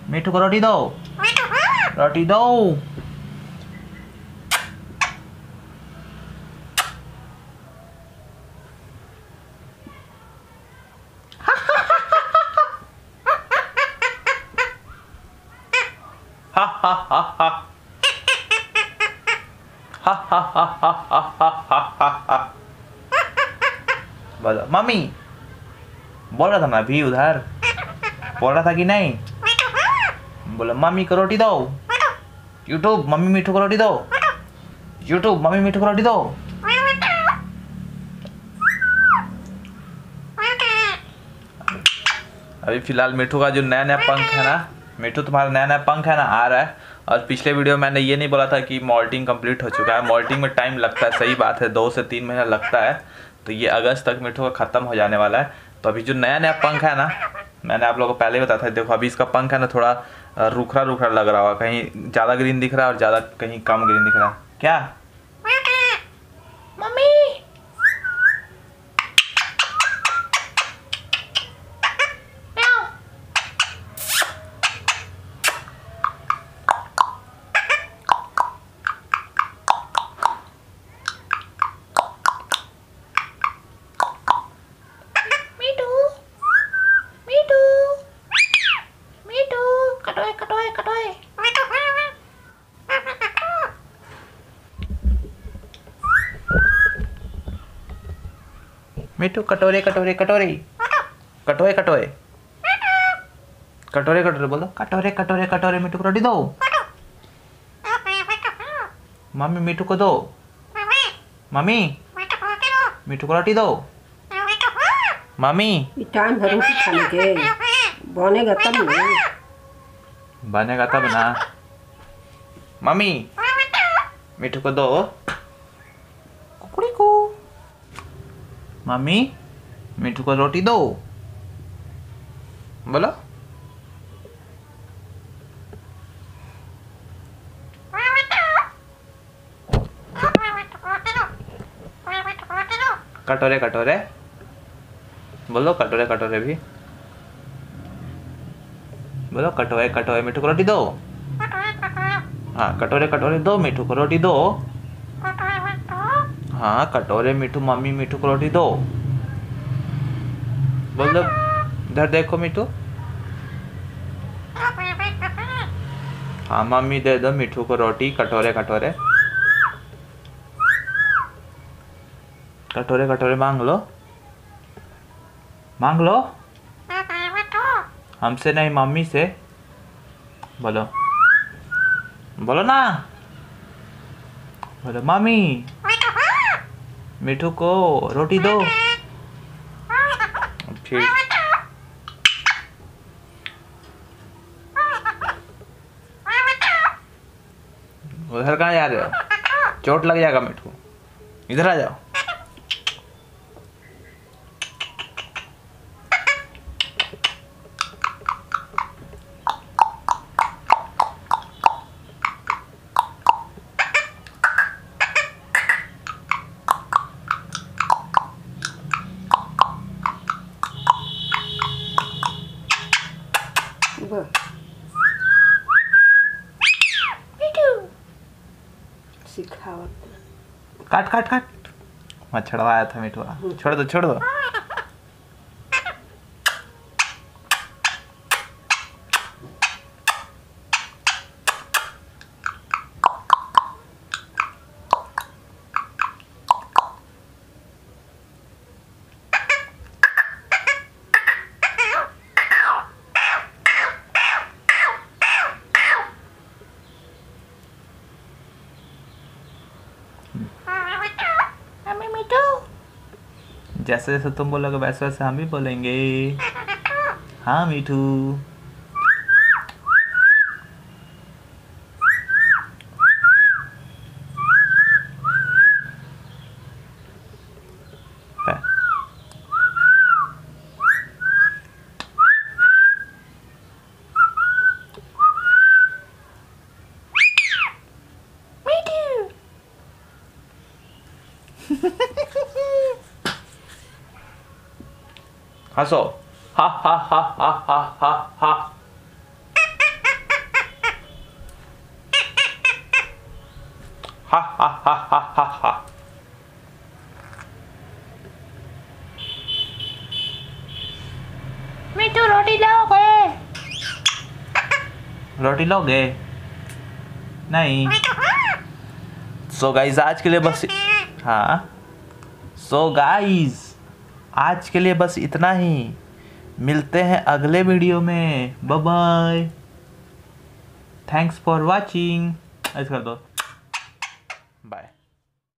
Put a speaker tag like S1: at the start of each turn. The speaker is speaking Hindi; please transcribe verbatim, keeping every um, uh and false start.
S1: मिठू को रोटी दो, रोटी दो। हा हा हा हा हा हा हा हा हा हा हा। बोलो मम्मी। बोल रहा था मैं भी उधर, बोल रहा था कि नहीं? बोलो मम्मी को रोटी दो। यूट्यूब मम्मी मिठू को रोटी दो। यूट्यूब मम्मी मिठू को रोटी दो। अभी फिलहाल मिठू का जो नया नया पंख है ना, मिठू तुम्हारा नया नया पंख है ना, आ रहा है। और पिछले वीडियो में मैंने ये नहीं बोला था कि मॉल्टिंग कंप्लीट हो चुका है। मॉल्टिंग में टाइम लगता है, सही बात है, दो से तीन महीना लगता है। तो ये अगस्त तक मिठू का ख़त्म हो जाने वाला है। तो अभी जो नया नया पंख है ना, मैंने आप लोगों को पहले ही बताया था। देखो अभी इसका पंख है ना, थोड़ा रूखरा रूखरा लग रहा होगा, कहीं ज़्यादा ग्रीन दिख रहा है और ज़्यादा कहीं कम ग्रीन दिख रहा है। क्या मम्मी? मिठू कटोरे कटोरे कटोरे कटोरे कटोरे कटोरे कटोरे बोलो, कटोरे कटोरे कटोरे। मिठू को रोटी दो। मम्मी मिठू को दो। मम्मी मिठू को रोटी दो। मम्मी
S2: टाइम है रोटी खाने के, बनेगा तब ना।
S1: बनेगा तब ना। मम्मी मिठू को दो। कुकड़ी को। मम्मी मिठू को रोटी दो। बोलो कटोरे कटोरे बोलो, कटोरे कटोरे भी बोलो। कटोरे कटोरे मिठू को रोटी दो। हाँ कटोरे कटोरे दो, मिठू को रोटी दो। हाँ कटोरे मिठू, मम्मी मिठू को रोटी दो। बोल दो, इधर देखो मिठू। हाँ मम्मी दे दो मिठू को रोटी। कटोरे कटोरे कटोरे कटोरे मांग लो, मांग लो। हमसे नहीं, मम्मी से। बोलो बोलो ना, बोलो मम्मी मिठू को रोटी दो। फिर उधर कहाँ जा रहे हो? चोट लग जाएगा मिठू, इधर आ जाओ। काट काट काट, मैं छड़वाया था मिठुआ। छोड़ दो छोड़ दो। जैसे जैसे तुम बोलोगे वैसे वैसे हम भी बोलेंगे। हाँ मिठू। हंसो। हा हा हा हा हा हा हा। हा हा हा हा।
S3: मिठू रोटी लोगे?
S1: रोटी लोगे? नहीं। सो गाइस आज के लिए बस, हाँ सो गाइस आज के लिए बस इतना ही। मिलते हैं अगले वीडियो में। Bye bye. Thanks for watching. ऐसे कर दो।